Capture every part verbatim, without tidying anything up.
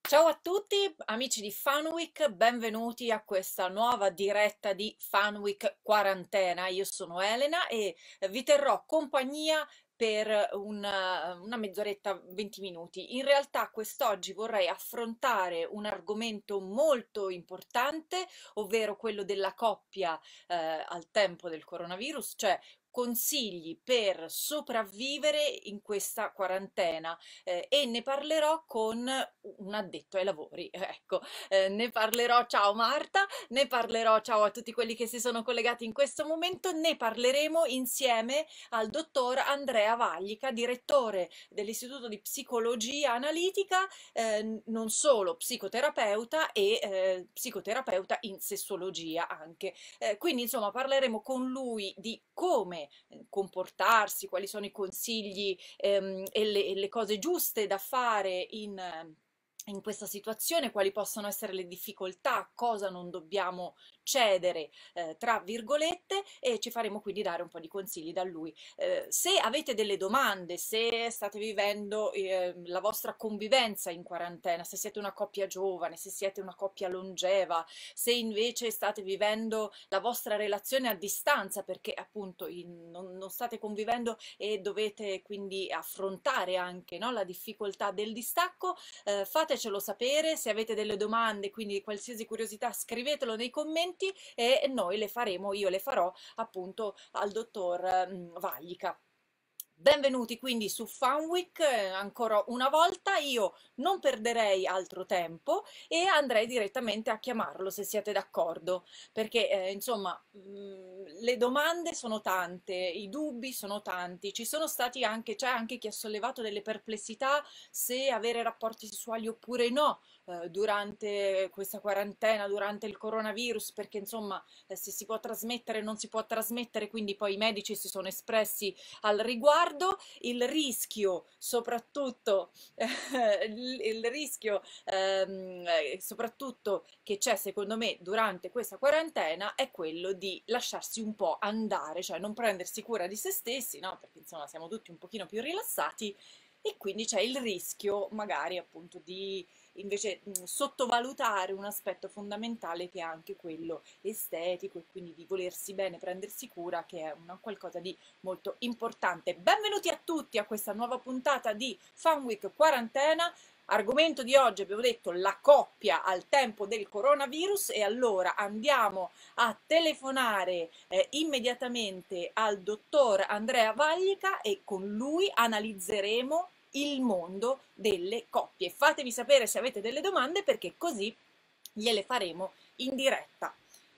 Ciao a tutti, amici di Fanweek, benvenuti a questa nuova diretta di Fanweek Quarantena. Io sono Elena e vi terrò compagnia per una, una mezz'oretta, venti minuti. In realtà quest'oggi vorrei affrontare un argomento molto importante, ovvero quello della coppia eh, al tempo del coronavirus, cioè consigli per sopravvivere in questa quarantena eh, e ne parlerò con un addetto ai lavori, ecco, eh, ne parlerò, ciao Marta, ne parlerò, ciao a tutti quelli che si sono collegati in questo momento, ne parleremo insieme al dottor Andrea Vaglica, direttore dell'Istituto di Psicologia Analitica, eh, non solo psicoterapeuta e eh, psicoterapeuta in sessuologia anche. Eh, quindi insomma parleremo con lui di come eh, comportarsi, quali sono i consigli ehm, e, le, e le cose giuste da fare in, eh, in questa situazione, quali possono essere le difficoltà, cosa non dobbiamo cedere, eh, tra virgolette, e ci faremo quindi dare un po' di consigli da lui. Eh, se avete delle domande, se state vivendo eh, la vostra convivenza in quarantena, se siete una coppia giovane, se siete una coppia longeva, se invece state vivendo la vostra relazione a distanza perché appunto in- non, non state convivendo e dovete quindi affrontare anche, no, la difficoltà del distacco, eh, fatecelo sapere. Se avete delle domande, quindi qualsiasi curiosità, scrivetelo nei commenti e noi le faremo, io le farò appunto al dottor mm, Vaglica. Benvenuti quindi su Fanweek, eh, ancora una volta. Io non perderei altro tempo e andrei direttamente a chiamarlo se siete d'accordo, perché eh, insomma mh, le domande sono tante, i dubbi sono tanti, ci sono stati anche, c'è anche chi ha sollevato delle perplessità se avere rapporti sessuali oppure no eh, durante questa quarantena, durante il coronavirus, perché insomma eh, se si può trasmettere non si può trasmettere, quindi poi i medici si sono espressi al riguardo. Il rischio soprattutto eh, il, il rischio ehm, eh, soprattutto che c'è secondo me durante questa quarantena è quello di lasciarsi un po' andare, cioè non prendersi cura di se stessi, no? Perché insomma siamo tutti un pochino più rilassati e quindi c'è il rischio magari appunto di invece mh, sottovalutare un aspetto fondamentale che è anche quello estetico e quindi di volersi bene, prendersi cura, che è una qualcosa di molto importante. Benvenuti a tutti a questa nuova puntata di Fun Week Quarantena. Argomento di oggi abbiamo detto la coppia al tempo del coronavirus e allora andiamo a telefonare eh, immediatamente al dottor Andrea Vaglica e con lui analizzeremo il mondo delle coppie. Fatemi sapere se avete delle domande perché così gliele faremo in diretta.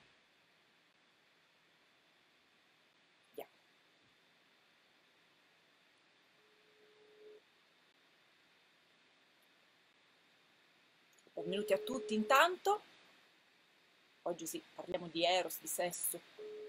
Via. Benvenuti a tutti intanto. Oggi sì, parliamo di eros, di sesso.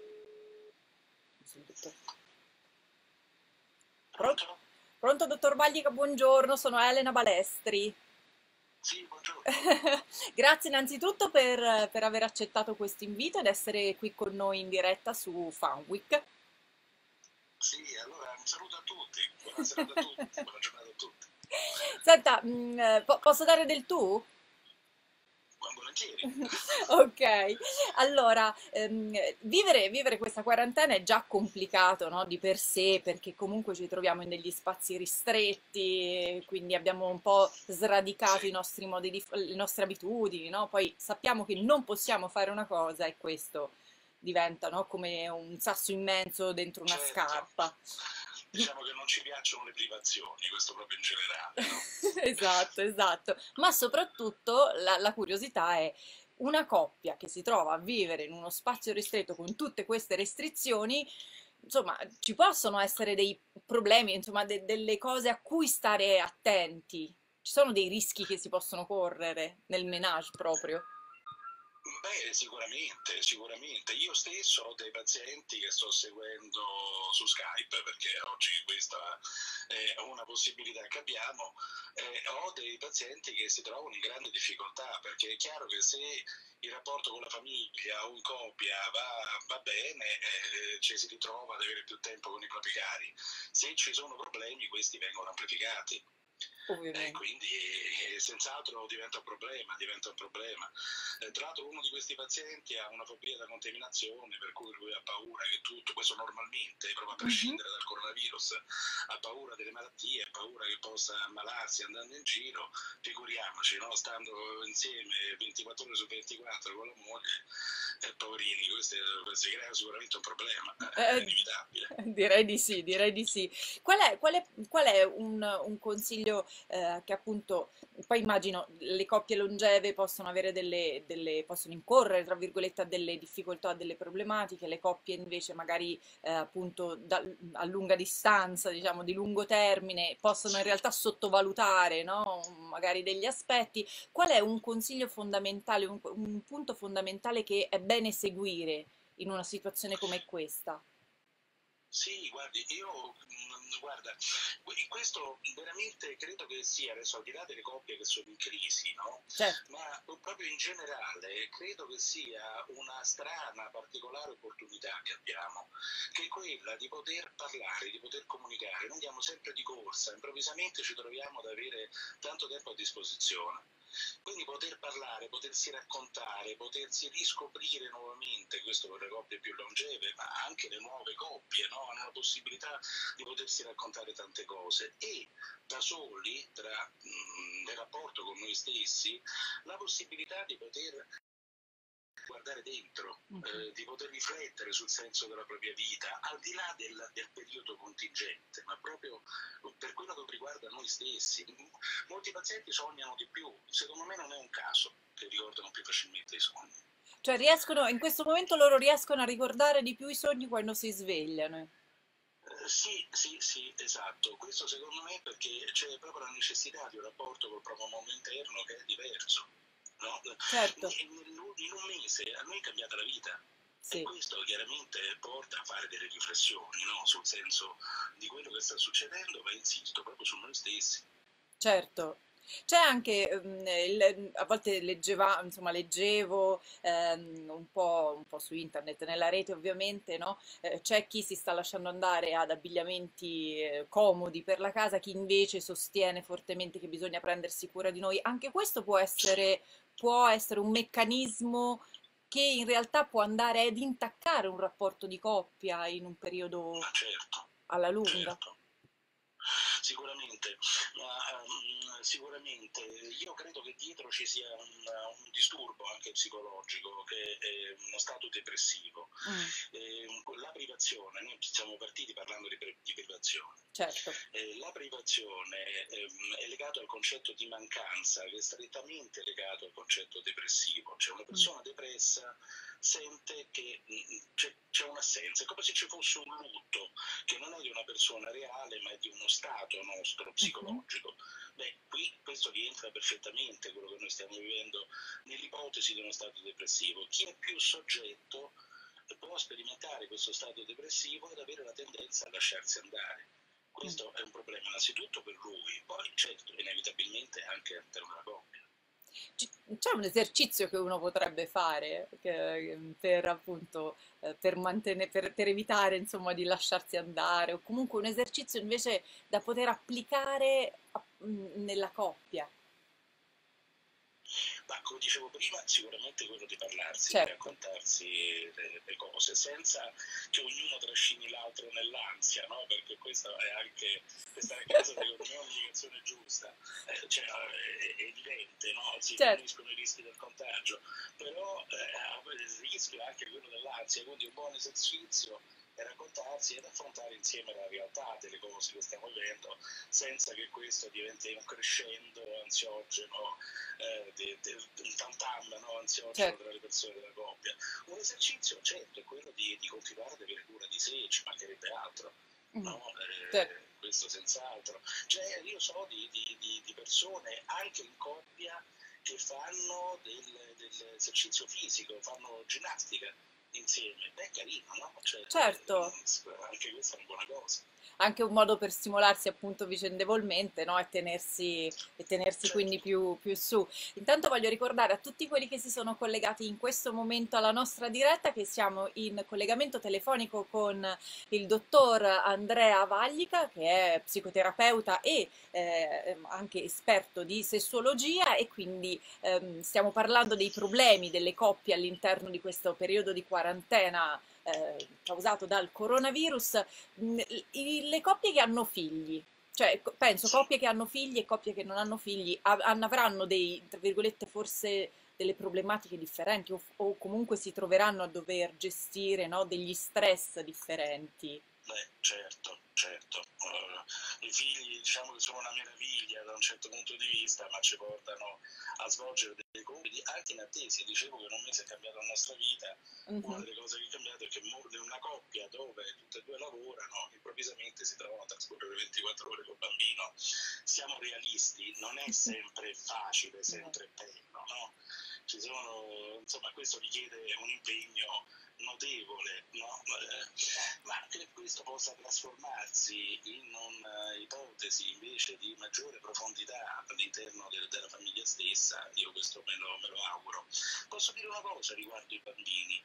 Pronto? Pronto? Pronto, dottor Vaglica, buongiorno, sono Elena Balestri. Sì, buongiorno. Grazie innanzitutto per, per aver accettato questo invito ed essere qui con noi in diretta su Fanweek. Sì, allora un saluto a tutti, buona serata a tutti, buona giornata a tutti. Senta, mh, eh, po- posso dare del tu? Buon volentieri. Ok, allora, ehm, vivere, vivere questa quarantena è già complicato, no, di per sé, perché comunque ci troviamo in degli spazi ristretti, quindi abbiamo un po' sradicato i Sì, nostri modi di, le nostre abitudini, no? Poi sappiamo che non possiamo fare una cosa e questo diventa, no, come un sasso immenso dentro una certo. scarpa. Diciamo che non ci piacciono le privazioni, questo proprio in generale, no? Esatto, esatto. Ma soprattutto la, la curiosità è una coppia che si trova a vivere in uno spazio ristretto con tutte queste restrizioni, insomma, ci possono essere dei problemi, insomma, de- delle cose a cui stare attenti. Ci sono dei rischi che si possono correre nel menage proprio. Beh, sicuramente, sicuramente. Io stesso ho dei pazienti che sto seguendo su Skype perché oggi questa è una possibilità che abbiamo. Eh, ho dei pazienti che si trovano in grande difficoltà perché è chiaro che se il rapporto con la famiglia o in coppia va, va bene, eh, ci si ritrova ad avere più tempo con i propri cari. Se ci sono problemi, questi vengono amplificati. E Ovviamente. quindi e senz'altro diventa un problema, diventa un problema. Eh, tra l'altro uno di questi pazienti ha una fobia da contaminazione, per cui lui ha paura che tutto, questo normalmente, proprio a Mhm. prescindere dal coronavirus, ha paura delle malattie, ha paura che possa ammalarsi andando in giro, figuriamoci, no? Stando insieme ventiquattro ore su ventiquattro con la moglie, eh, poverini, questo si crea sicuramente un problema, eh, è Eh, inevitabile. direi di sì, direi di sì. Qual è, qual è- qual è un, un consiglio eh, che appunto, poi immagino le coppie longeve possono avere delle, delle- possono incorrere, tra virgolette, a delle difficoltà, a delle problematiche, le coppie invece magari eh, appunto da- a lunga distanza, diciamo di lungo termine, possono in Sì. realtà sottovalutare, no? Magari degli aspetti. Qual è un consiglio fondamentale, un un punto fondamentale che è bene seguire in una situazione come questa? Sì, guardi, io mm, guarda, que- questo veramente credo che sia, adesso al di là delle coppie che sono in crisi, no? Certo. Ma proprio in generale credo che sia una strana, particolare opportunità che abbiamo, che è quella di poter parlare, di poter comunicare. Noi andiamo sempre di corsa, improvvisamente ci troviamo ad avere tanto tempo a disposizione. Quindi poter parlare, potersi raccontare, potersi riscoprire nuovamente, questo per le coppie più longeve, ma anche le nuove coppie, no? Hanno la possibilità di potersi raccontare tante cose e da soli, tra, mh, nel rapporto con noi stessi, la possibilità di poter guardare dentro, Mhm. eh, di poter riflettere sul senso della propria vita, al di là del, del periodo contingente, ma proprio per quello che riguarda noi stessi. Molti pazienti sognano di più, secondo me non è un caso che ricordano più facilmente i sogni. Cioè riescono, in questo momento loro riescono a ricordare di più i sogni quando si svegliano. Eh, sì, sì, sì, esatto. Questo secondo me perché c'è proprio la necessità di un rapporto col proprio mondo interno che è diverso. No? Certo, In in un mese a noi è cambiata la vita e sì, questo chiaramente porta a fare delle riflessioni, no? Sul senso di quello che sta succedendo, ma insisto proprio su noi stessi. certo. C'è anche, ehm, il- a volte leggeva, insomma, leggevo ehm, un po', un po' su internet, nella rete ovviamente, no? Eh, c'è chi si sta lasciando andare ad abbigliamenti eh, comodi per la casa, chi invece sostiene fortemente che bisogna prendersi cura di noi. Anche questo può Sì, essere, può essere un meccanismo che in realtà può andare ad intaccare un rapporto di coppia in un periodo ma certo, alla lunga. certo. Sicuramente, ma, um, sicuramente io credo che dietro ci sia un, un disturbo anche psicologico, che è uno stato depressivo. Mm, Eh, la privazione, noi siamo partiti parlando di, pre- di privazione. certo. Eh, la privazione ehm, è legata al concetto di mancanza, che è strettamente legato al concetto depressivo. Cioè una Mm, persona depressa sente che mh, c'è, c'è un'assenza, è come se ci fosse un lutto che non è di una persona reale, ma è di uno stato nostro mhm, psicologico. Beh, qui questo rientra perfettamente quello che noi stiamo vivendo nell'ipotesi di uno stato depressivo. Chi è più soggetto può sperimentare questo stato depressivo ed avere la tendenza a lasciarsi andare. mm. Questo è un problema innanzitutto per lui, poi certo, inevitabilmente anche all'interno della coppia. Ci- C'è un esercizio che uno potrebbe fare che- per appunto eh, per mantenere, per, per evitare insomma di lasciarsi andare, o comunque un esercizio invece da poter applicare a- mm, nella coppia. Ma come dicevo prima, sicuramente quello di parlarsi, di Certo, raccontarsi le, le cose, senza che ognuno trascini l'altro nell'ansia, no? Perché questa è anche, questa è anche secondo me un'indicazione giusta, eh, cioè, è, è evidente, no? Si certo. diminuiscono i rischi del contagio, però eh, il rischio è anche quello dell'ansia, quindi un buon esercizio è raccontarsi ed affrontare insieme la realtà delle cose che stiamo vivendo senza che questo diventi un crescendo ansiogeno, eh, di, di, un tam tam no? Ansiogeno Certo. tra le persone della coppia. Un esercizio certo è quello di, di continuare ad avere cura di sé, ci mancherebbe altro. Mm, No? certo. Eh, questo senz'altro. Cioè, io so di, di, di, di persone anche in coppia che fanno del, dell'esercizio fisico, fanno ginnastica insieme. Beh, è carino, no? Cioè, Certo. anche questa è una buona cosa. Anche un modo per stimolarsi appunto vicendevolmente, no? E tenersi, e tenersi quindi Certo. più, più su. Intanto voglio ricordare a tutti quelli che si sono collegati in questo momento alla nostra diretta che siamo in collegamento telefonico con il dottor Andrea Vaglica, che è psicoterapeuta e eh, anche esperto di sessuologia e quindi ehm, stiamo parlando dei problemi delle coppie all'interno di questo periodo di quarantena eh, causato dal coronavirus. Mh, i- le coppie che hanno figli, cioè co- penso Sì. coppie che hanno figli e coppie che non hanno figli, a- hanno- avranno dei, tra virgolette, forse delle problematiche differenti o, o comunque si troveranno a dover gestire, no, degli stress differenti. Beh, certo, certo. Uh, I figli diciamo che sono una meraviglia da un certo punto di vista, ma ci portano a svolgere dei compiti anche inattesi. Dicevo che in un mese è cambiata la nostra vita. Una Mhm. delle cose che è cambiato è che in una coppia dove tutte e due lavorano, improvvisamente si trovano a trascorrere ventiquattro ore col bambino. Siamo realisti, non è sempre facile, No. sempre bello, no? Ci sono, insomma, questo richiede un impegno notevole, no? Eh, ma che questo possa trasformarsi in un'ipotesi invece di maggiore profondità all'interno de- della famiglia stessa, io questo me lo, me lo auguro. Posso dire una cosa riguardo i bambini?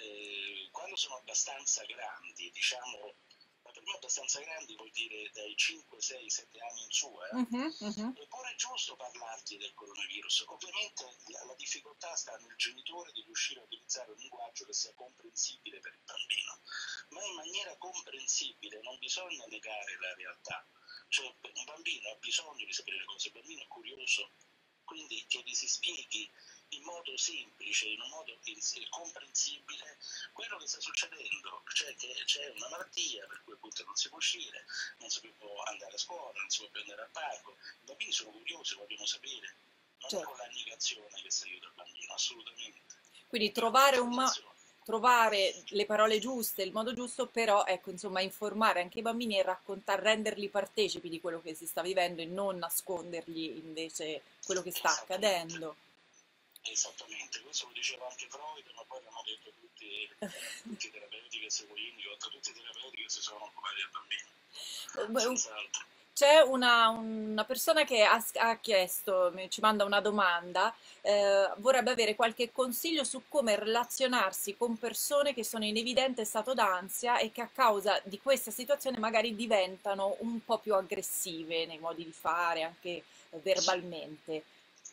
Eh, quando sono abbastanza grandi, diciamo, ma per me abbastanza grandi vuol dire dai cinque, sei, sette anni in su, Mhm, mhm. eh, è pure giusto parlarti del coronavirus. Ovviamente la, la difficoltà sta nel genitore di riuscire a utilizzare un linguaggio che sia comprensibile per il bambino, ma in maniera comprensibile, non bisogna negare la realtà. Cioè, un bambino ha bisogno di sapere le cose, il bambino è curioso, quindi che gli si spieghi in modo semplice, in un modo comprensibile quello che sta succedendo, cioè che c'è una malattia per cui appunto non si può uscire, non si può andare a scuola, non si può più andare al parco. I bambini sono curiosi, vogliono sapere. Non è Certo. con la negazione che si aiuta il bambino, assolutamente. Quindi È con trovare un ma- l'informazione. trovare le parole giuste, il modo giusto, però ecco, insomma, informare anche i bambini e raccontare, renderli partecipi di quello che si sta vivendo e non nascondergli invece quello che sta Esattamente. accadendo. Esattamente, questo lo diceva anche Freud, ma poi l'hanno detto tutti, tutti i terapeuti che seguo Indico, tutti i terapeuti che si sono occupati del bambino, senz'altro. C'è una, una persona che ha, ha chiesto, mi- ci manda una domanda, eh, vorrebbe avere qualche consiglio su come relazionarsi con persone che sono in evidente stato d'ansia e che a causa di questa situazione magari diventano un po' più aggressive nei modi di fare, anche eh, Sì, verbalmente.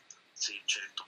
sì, certo.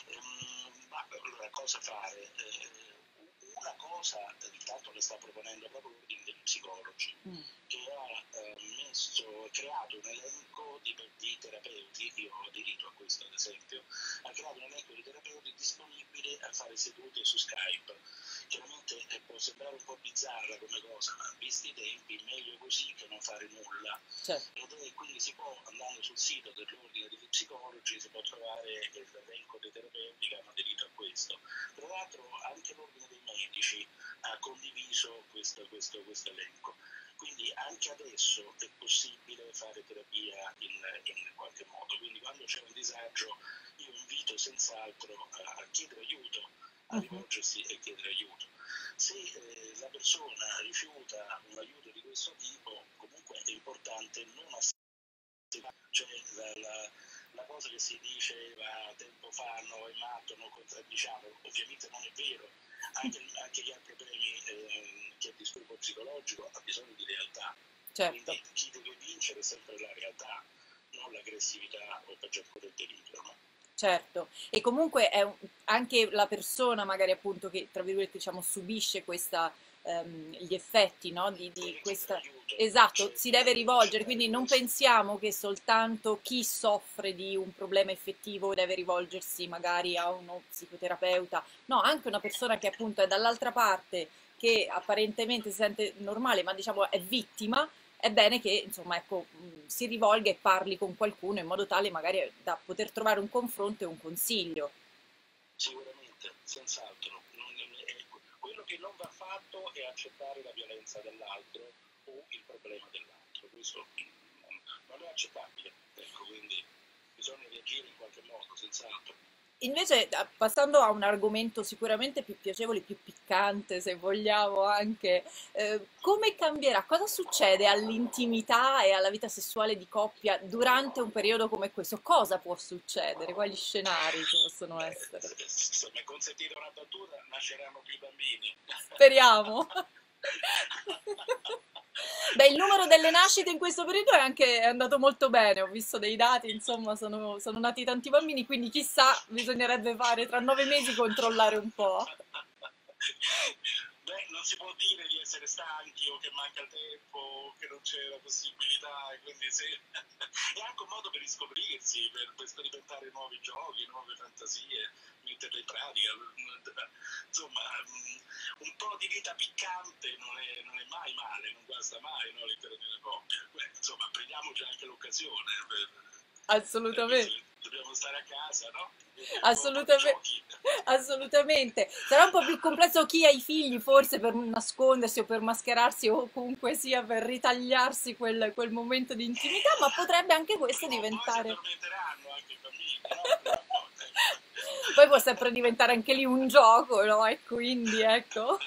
Ehm, ma allora cosa fare? Eh, una cosa, eh, intanto le sta proponendo proprio l'ordine degli psicologi, Mm. che ha eh, messo, creato un elenco di, di terapeuti, io ho aderito a questo ad esempio, ha creato un elenco di terapeuti disponibili a fare sedute su Skype. Chiaramente eh, può sembrare un po' bizzarra come cosa, ma visti i tempi meglio così che non fare nulla. Cioè, Ed è, quindi si può, andando sul sito dell'ordine degli psicologi, si può trovare l'elenco dei terapeuti che hanno aderito a questo. Tra l'altro anche l'ordine dei medici ha condiviso questo, questo, questo elenco. Quindi anche adesso è possibile fare terapia in, in qualche modo. Quindi quando c'è un disagio io invito senz'altro a, a chiedere aiuto, a mhm, rivolgersi e chiedere aiuto. Se eh, la persona rifiuta un aiuto di questo tipo, comunque è importante non assolutamente, cioè la, la, la cosa che si diceva tempo fa, no, è matto, non contraddiciamo, ovviamente non è vero. Anche, anche chi ha problemi, eh, chi ha disturbo psicologico ha bisogno di realtà. certo. Quindi chi deve vincere è sempre la realtà, non l'aggressività o peggio ancora il delirio. No? Certo, e comunque è un- anche la persona magari appunto che tra virgolette diciamo subisce questa, ehm, gli effetti, no, di, di Deve chiedere questa. aiuto, Esatto, si certo, non deve deve rivolgere, accettare quindi non questo. pensiamo che soltanto chi soffre di un problema effettivo deve rivolgersi magari a uno psicoterapeuta, no, anche una persona che appunto è dall'altra parte, che apparentemente si sente normale, ma diciamo è vittima, è bene che insomma, ecco, mh, si rivolga e parli con qualcuno in modo tale magari da poter trovare un confronto e un consiglio. Sicuramente, senz'altro. Non, è, quello che non va fatto è accettare la violenza dell'altro o il problema dell'altro. Questo non, non è accettabile. Ecco, quindi bisogna reagire in qualche modo, senz'altro. Invece, a- passando a un argomento sicuramente più piacevole, più piccante, se vogliamo anche, eh, come cambierà? Cosa succede all'intimità e alla vita sessuale di coppia durante un periodo come questo? Cosa può succedere? Quali scenari ci possono Beh, essere? se mi consentite una battuta, nasceranno più bambini. Speriamo. Beh, il numero delle nascite in questo periodo è anche è andato molto bene, ho visto dei dati, insomma, sono, sono nati tanti bambini, quindi chissà, bisognerebbe fare tra nove mesi controllare un po'. Beh, non si può dire di essere stanchi o che manca il tempo o che non c'è la possibilità, e quindi sì. È anche un modo per riscoprirsi, per, per sperimentare nuovi giochi, nuove fantasie, metterle in pratica. Insomma, mm, un po' di vita piccante non è, non è mai male, non guasta mai, no, all'interno di una coppia. Beh, insomma, prendiamoci anche l'occasione per, eh, visto Assolutamente. che dobbiamo stare a casa, no? Quindi un po', un po' di Assolutamente, giochi. assolutamente. Sarà un po' più complesso chi ha i figli, forse per nascondersi o per mascherarsi o comunque sia per ritagliarsi quel, quel momento di intimità, ma potrebbe anche questo Prima o poi si diventare. addormenteranno anche i bambini, no? Prima o poi, ecco. Poi può sempre diventare anche lì un gioco, no? E quindi ecco.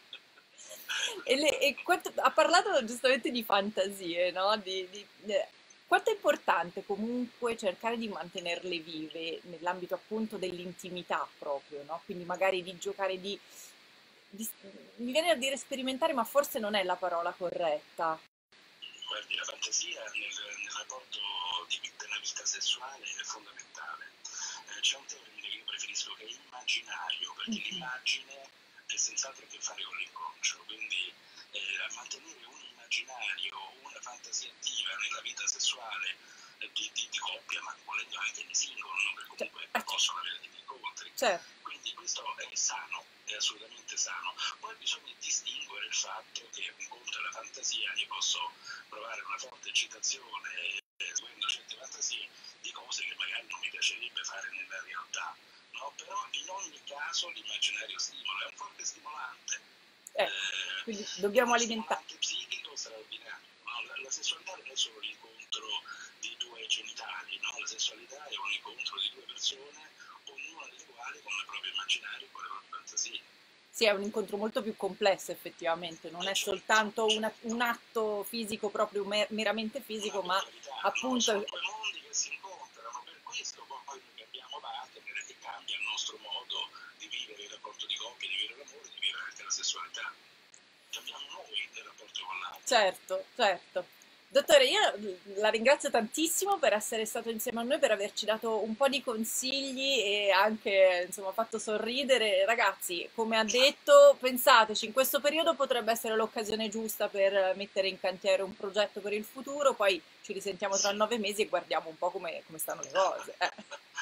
E, le- e quanto- ha parlato giustamente di fantasie, no? Di, di- eh, quanto è importante comunque cercare di mantenerle vive nell'ambito appunto dell'intimità proprio, no? Quindi magari di giocare di, di- mi viene a dire sperimentare, ma forse non è la parola corretta. Guardi, la fantasia nel, nel rapporto di, della vita sessuale è fondamentale. Eh, c'è un termine che io preferisco che è immaginario, perché Mhm. l'immagine è senz'altro a che fare con l'inconscio, quindi eh, mantenere un immaginario, una fantasia attiva nella vita sessuale eh, di, di, di coppia, ma volendo anche di singolo, no? Perché Cioè, comunque ah, c- possono avere degli incontri. certo, Quindi questo è sano, è assolutamente sano. Poi bisogna distinguere il fatto che un conto è la fantasia, io posso provare una forte eccitazione eh, seguendo certe fantasie di cose che magari non mi piacerebbe fare nella realtà, no? Però in ogni caso l'immaginario stimola, è un forte stimolante, ecco, eh, quindi è dobbiamo uno alimentare. stimolante psichico straordinario. No? La, la sessualità non è solo l'incontro di due genitali, no? La sessualità è un incontro di due persone, ognuna delle quali con il proprio immaginario e con le proprie fantasie. Sì, è un incontro molto più complesso effettivamente, non E è certo, soltanto una- certo. un atto fisico proprio mer- meramente Ma fisico, per ma carità, no, appunto, sono due mondi che si incontrano, per questo poi noi cambiamo partner e cambia il nostro modo di vivere il rapporto di coppia, di vivere l'amore, di vivere anche la sessualità. Cambiamo noi il rapporto con l'altro. certo, certo. Dottore, io la ringrazio tantissimo per essere stato insieme a noi, per averci dato un po' di consigli e anche, insomma, fatto sorridere. Ragazzi, come ha detto, pensateci, in questo periodo potrebbe essere l'occasione giusta per mettere in cantiere un progetto per il futuro, poi ci risentiamo tra Sì. nove mesi e guardiamo un po' come, come stanno le cose. eh.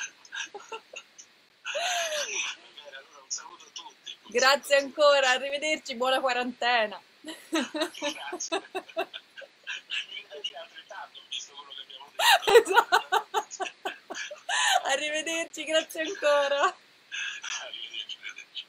Va bene, allora un saluto a tutti, un saluto a Grazie tutti. ancora, arrivederci, buona quarantena. Grazie. Mi ringrazio altrettanto, visto quello che abbiamo detto. Esatto. Arrivederci, grazie ancora. Arrivederci, arrivederci.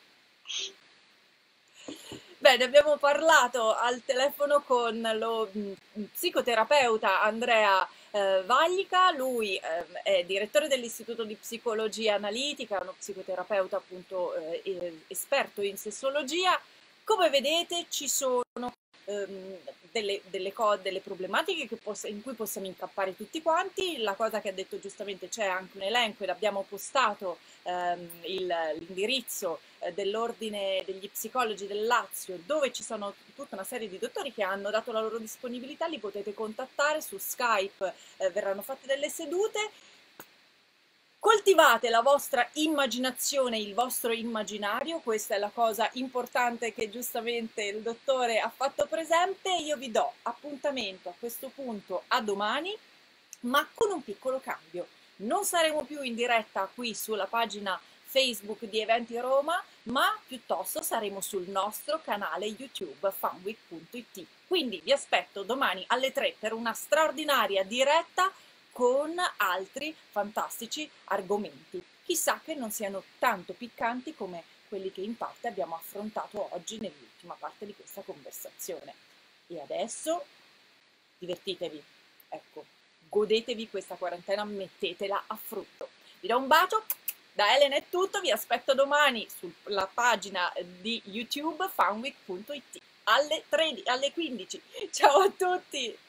Bene, abbiamo parlato al telefono con lo mm, psicoterapeuta Andrea eh, Vaglica, lui ehm, è direttore dell'Istituto di Psicologia Analitica, uno psicoterapeuta appunto eh, eh, esperto in sessologia. Come vedete ci sono ehm, delle, delle, co- delle problematiche che poss- in cui possiamo incappare tutti quanti. La cosa che ha detto giustamente, c'è anche un elenco ed abbiamo postato ehm, il- l'indirizzo eh, dell'Ordine degli Psicologi del Lazio, dove ci sono tutta una serie di dottori che hanno dato la loro disponibilità, li potete contattare su Skype, eh, verranno fatte delle sedute. Coltivate la vostra immaginazione, il vostro immaginario, questa è la cosa importante che giustamente il dottore ha fatto presente. Io vi do appuntamento a questo punto a domani, ma con un piccolo cambio. Non saremo più in diretta qui sulla pagina Facebook di Eventi Roma, ma piuttosto saremo sul nostro canale YouTube fanweek punto it. Quindi vi aspetto domani alle tre per una straordinaria diretta con altri fantastici argomenti. Chissà che non siano tanto piccanti come quelli che in parte abbiamo affrontato oggi nell'ultima parte di questa conversazione. E adesso divertitevi, ecco, godetevi questa quarantena, mettetela a frutto. Vi do un bacio Da Elena è tutto, vi aspetto domani sulla pagina di YouTube fanweek punto it alle, tredici, alle quindici. Ciao a tutti!